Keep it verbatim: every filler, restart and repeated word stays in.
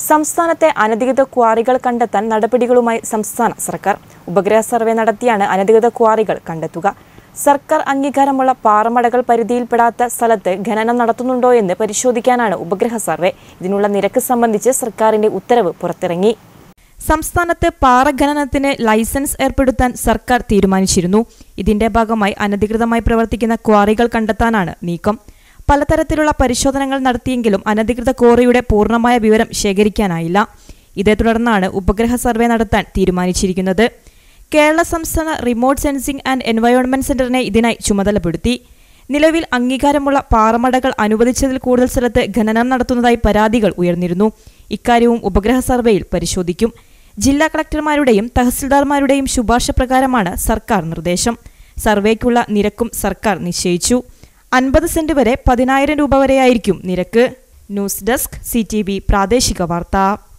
സംസ്ഥാനത്തെ അനധികൃത ക്വാറികൾ കണ്ടെത്താൻ നടപടികളുമായി സംസ്ഥാന സർക്കാർ ഉപഗ്രഹ സർവേ നടത്തിയാണ് അനധികൃത ക്വാറികൾ കണ്ടെത്തുക. സർക്കാർ അംഗീകാരമുള്ള പാറമടകൾ പരിധിയിൽപ്പെടാത്ത സ്ഥലത്ത് ഖനനം നടത്തുന്നുണ്ടോ എന്ന് പരിശോധിക്കാനാണ് ഉപഗ്രഹ സർവേ. ഇതിനുള്ള നിരക്ക് സംബന്ധിച്ച് സർക്കാരിന്റെ ഉത്തരവ് പുറത്തിറങ്ങി. സംസ്ഥാനത്ത് പാറ ഖനനത്തിന് ലൈസൻസ് ഏർപ്പെടുത്താൻ സർക്കാർ തീരുമാനിച്ചിരുന്നു. ഇതിന്റെ ഭാഗമായി അനധികൃതമായി പ്രവർത്തിക്കുന്ന ക്വാറികൾ കണ്ടെത്താനാണ് നീക്കം. പലതരത്തിലുള്ള പരിശോധനകൾ നടത്തിയെങ്കിലും അനധികൃത ക്വാറിയുടെ പൂർണ്ണമായ വിവരം ശേഖരിക്കാനായില്ല. ഇതേ തുടർന്നാണ് ഉപഗ്രഹ സർവേ നടത്താൻ തീരുമാനിച്ചിരിക്കുന്നത്. കേരള സംസ്ഥാന റിമോട്ട് സെൻസിംഗ് ആൻഡ് എൻവയോൺമെന്റ് സെന്ററിനെ ഇതിനായി ചുമതലപ്പെടുത്തി. നിലവിൽ അംഗീകാരമുള്ള പാറമടകൾ അനുവദിച്ചതിൽ കൂടുതൽ സ്ഥലത്ത് ഖനനം നടത്തുന്നതായി പരാതികൾ ഉയർന്നിരുന്നു. ഇക്കാര്യവും ഉപഗ്രഹ സർവേയിൽ പരിശോധിക്കും. ജില്ലാ കളക്ടർമാരുടെയും തഹസിൽദാർമാരുടെയും ശുപാർശ പ്രകാരമാണ് സർക്കാർ നിർദ്ദേശം. സർവേക്കുള്ള നിരക്കും സർക്കാർ നിശ്ചയിച്ചു. അൻപത് സെന്റ് വരെ പതിനായിരം രൂപ വരെയായിരിക്കും നിരക്ക്. News desk C T V പ്രാദേശിക വാർത്ത.